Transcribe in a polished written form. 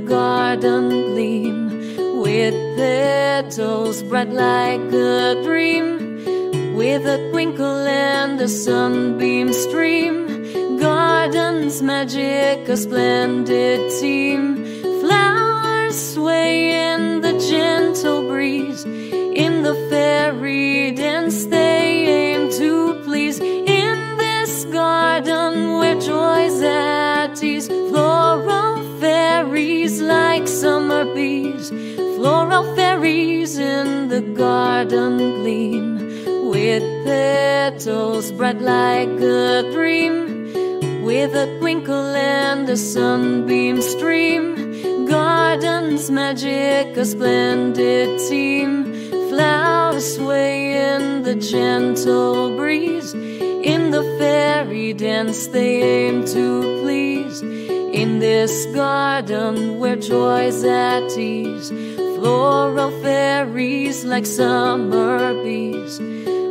garden gleam, with petals bright like a dream, with a twinkle and a sunbeam stream. Gardens magic, a splendid team. Flowers sway in the gentle breeze, in the fairy dance they aim to please. In this garden where joy's at ease, floral fairies like summer bees. Floral fairies in the garden gleam, with petals bright like a dream, with a twinkle and a sunbeam stream. Gardens magic, a splendid team. Flowers sway in the gentle breeze, in the fairy dance they aim to please. In this garden where joy's at ease, floral fairies like summer bees.